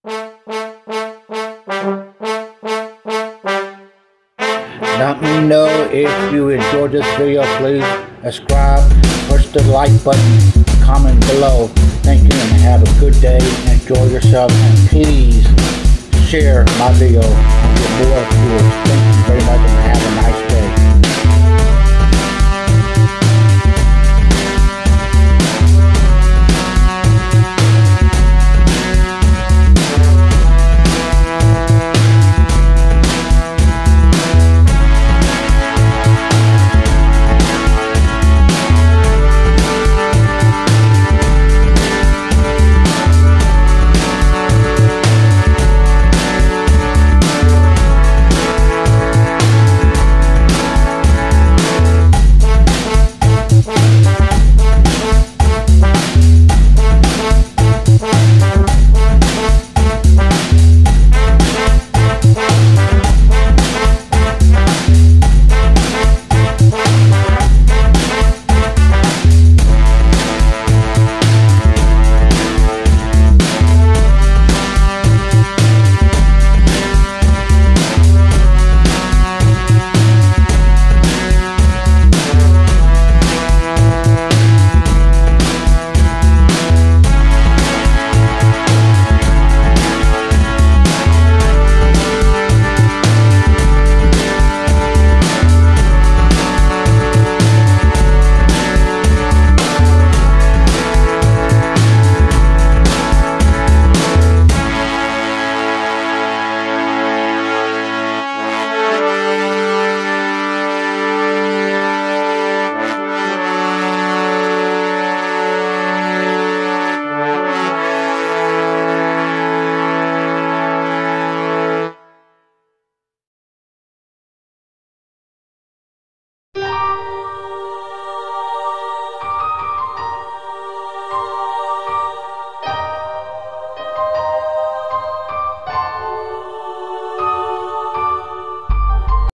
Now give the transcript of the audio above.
Let me know if you enjoyed this video. Please subscribe, push the like button, comment below. Thank you and have a good day. Enjoy yourself and please share my video and get more viewers. Thank you very much and have a nice day.